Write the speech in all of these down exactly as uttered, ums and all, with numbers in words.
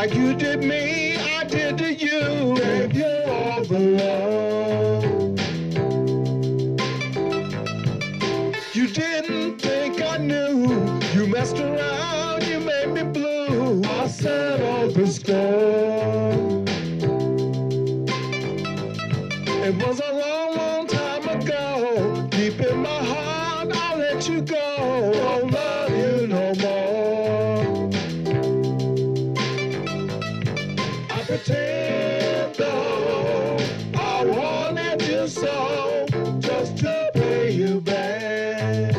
Like you did me, I did to you. Gave you all the love. You didn't think I knew. You messed around, you made me blue. I settled the score. It was a long, long time ago. Deep in my heart, I'll let you go. Won't love you no more. I pretend though I wanted you so, just to pay you back.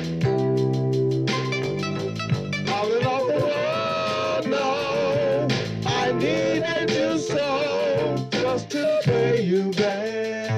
I'll let all the world know I needed you so, just to pay you back.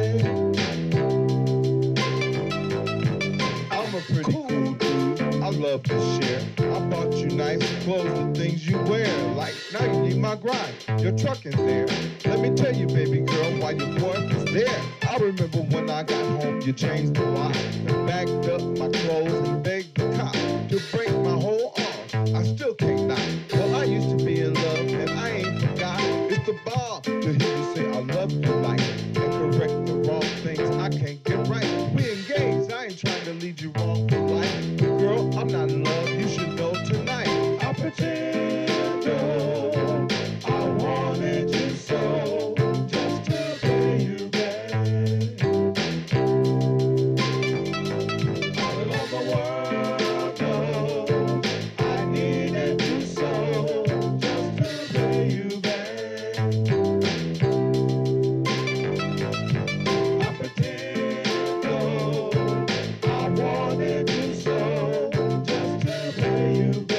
I'm a pretty cool dude, I love to share. I bought you nice clothes, the things you wear. Like, now you need my grind, your truck is there. Let me tell you, baby girl, why your boy is there. I remember when I got home, you changed the lock and bagged up my clothes and begged the cop to break my whole arm. I still can't knock. Well, I used to be in love and I ain't forgot. It's the bar to hear you say I love you like, and correct the wrong things I can't get right. We engaged, I ain't trying to lead you wrong for life. But girl, I'm not in love, you should know tonight. I pretend, oh, I wanted you so, just to pay you back. All over the world knows I needed you so, just to pay you back. I pretend, oh, I wanted you so, just to pay you back.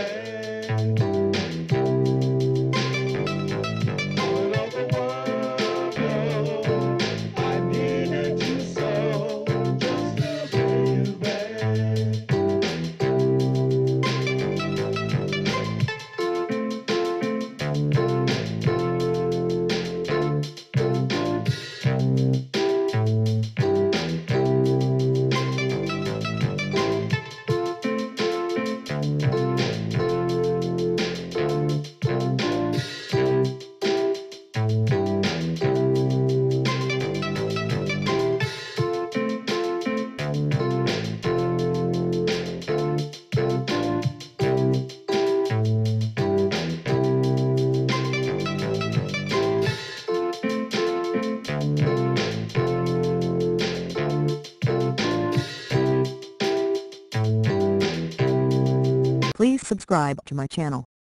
Please subscribe to my channel.